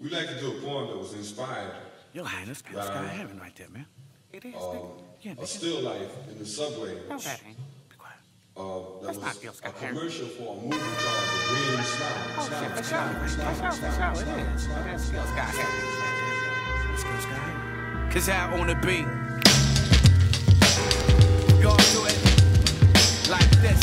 We like to do a poem that was inspired. Your Highness, that's Sky Heaven right there, man. It is. A still life in the subway. No, that ain't. Be quiet. That was a commercial for a movie called The Green Smile. Oh, shit, for sure. It is. That's still Sky Heaven. Let's go, Sky Heaven. Cause I on the beat. Go do it like this.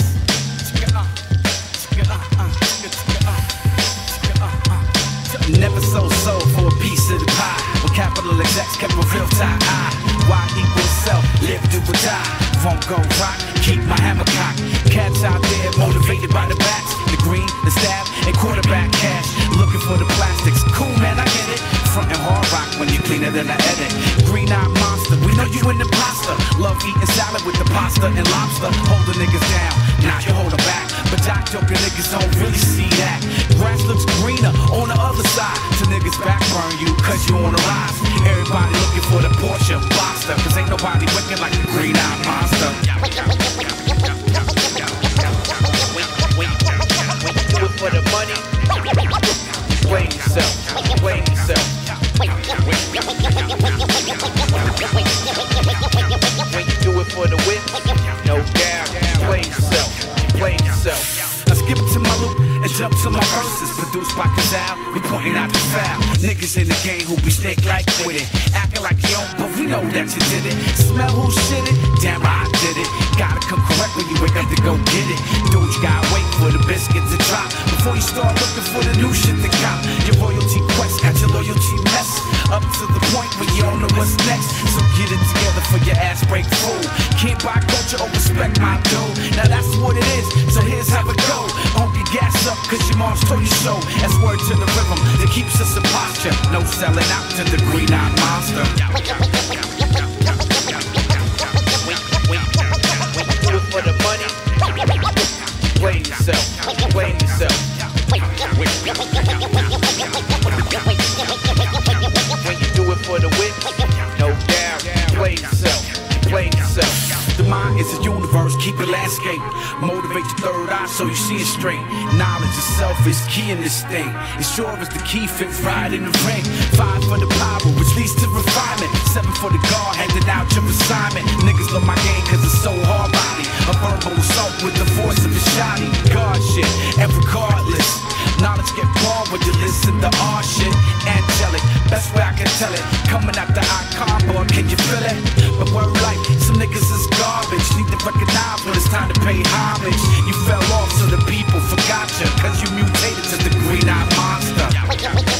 Never sold for a piece of the pie. When capital execs kept a real tight eye. Y equals self, live, do or die. Won't go rock, keep my hammer cocked. Cats out there motivated by the bats. The green, the stab, and quarterback cash. Looking for the plastics. Cool, man, I get it. Frontin' hard rock when you cleaner than I edit. Green-eyed monster, we know you in the pasta. Love eating salad with the pasta and lobster. Hold the niggas down, now you hold them back. But Doc joking niggas don't really see that. Grass looks greener on the other side. So niggas backburn you, cause you on the rise. Everybody looking for the Porsche Monster. Cause ain't nobody wicked like the green-eyed monster. Do it for the money. Blame yourself. Blame yourself. When you do it for the win, no doubt. Blame yourself. Blame yourself. I skip it to my loop and jump to my verses. Produced by Kazal, we pointing out the foul. Niggas in the game who be snake like with it. Acting like you don't, but we know that you did it. Smell who shit it? Damn right I did it. Gotta come correct when you wake up to go get it. Dude, you gotta wait for the biscuits to drop before you start looking for the new shit to cop. Your royalty quest got your loyalty mess up to the point where you don't know what's next. So get it together for your ass break fool. Can't buy culture or respect my dough. Now that's what it is, so here's how it go. Don't get gas up cause your mom's told you so. That's word to the rhythm that keeps us in posture. No selling out to the green-eyed monster. Do it for the money. Blame yourself. Blame yourself. When you do it for the win, no doubt. Blame yourself. Blame yourself. The mind is a universe, keep it landscape. Motivate your third eye so you see it straight. Knowledge itself is key in this thing. It's sure as the key fits right in the ring. 5 for the power, which leads to refinement. 7 for the guard, handing out your assignment. Niggas love my game cause it's so hard body. A verbal assault with the force of a shotty. God shit, and regardless, knowledge get born when you listen to our shit. Angelic, best way I can tell it. Coming out the icon, boy, can you feel it? But word like, some niggas is garbage. Need to recognize when it's time to pay homage. You fell off so the people forgot you, cause you mutated to the green-eyed monster.